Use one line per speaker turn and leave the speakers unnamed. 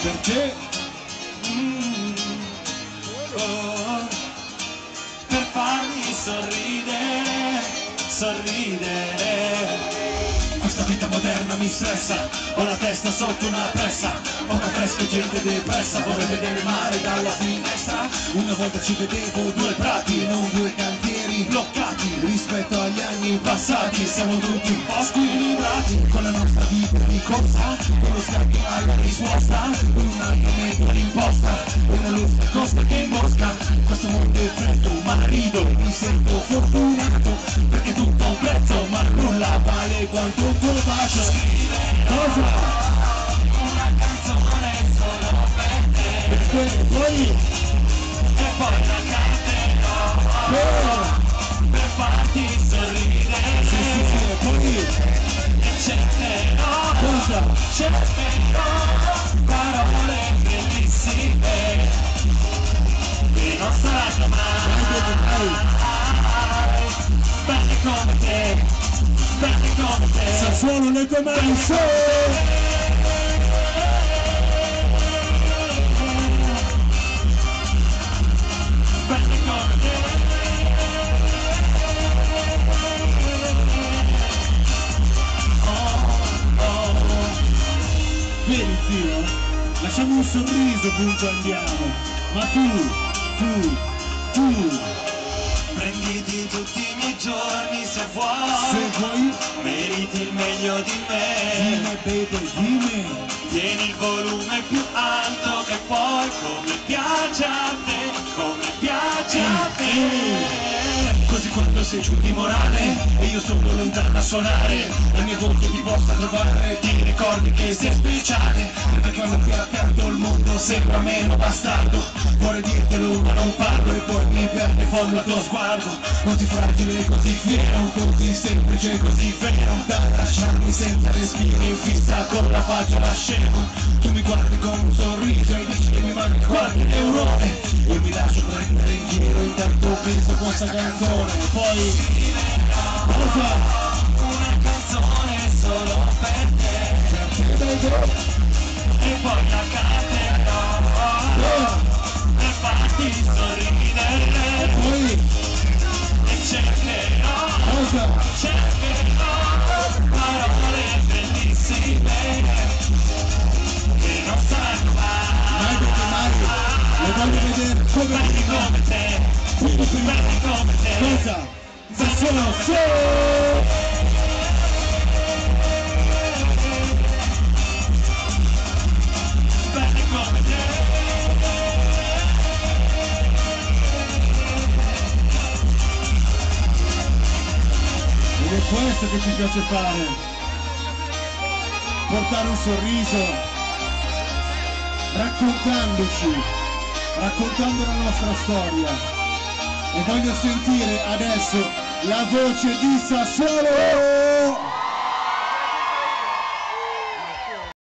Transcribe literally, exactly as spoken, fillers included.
Perché? Mm, oh, per farmi sorridere, sorridere. Questa vita moderna mi stressa, ho la testa sotto una pressa, poca fresca e gente depressa, vorrei vedere il mare dalla finestra. Una volta ci vedevo due prati, non due cantieri bloccati. Rispetto agli anni passati siamo tutti un po' squilibrati, con la nostra vita di corsa, con lo scatto alla risposta, con un argomento all'imposta, una luce costa che imbosca. Questo mondo è freddo ma rido, mi sento fortunato, perché tutto ha un prezzo ma nulla vale quanto un tuo bacio. Cosa? Una canzone solo per te, perché poi e poi la canterò per, per farti sorridere. Sì, sì, sì, e poi e cercherò, cosa? Cercherò parole bellissime che non saranno mai belle come te, belle come te. Sassuolo le tue mani su! Belle come te. Oh, oh. Vedi zio, lasciamo un sorriso punto andiamo, ma tu, tu, tu prenditi tutti i miei giorni se vuoi, se vuoi, meriti il meglio di me. Dimmi baby, dimmi. Tieni il volume più alto che puoi, come piace a te, come piace a te. Così quando sei giù di morale e io sono lontano a suonare, la mia voce ti possa trovare, ti ricordi che sei speciale, perché quando ti accanto il mondo sembra meno bastardo. Vorrei dirtelo ma non parlo e poi mi perde fondo al tuo sguardo, così fragile, così fiero, così semplice, così vero, da lasciarmi senza respiro in fissa con la faccia da scemo. Tu mi guardi con un sorriso e dici che mi manca qualche neurone, io mi lascio prendere in giro, intanto penso a questa canzone. Poi cosa? Una canzone solo per te, per te e poi la canterò oh, per farti sorridere. E poi e cercherò, cosa? Cercherò parole bellissime che non saranno mai, mai perché mai le voglio vedere come belli come te, belli come te. Cosa? Se sono solo belli come te. Ed è questo che ci piace fare, portare un sorriso, raccontandoci, raccontando la nostra storia. E voglio sentire adesso la voce di Sassuolo!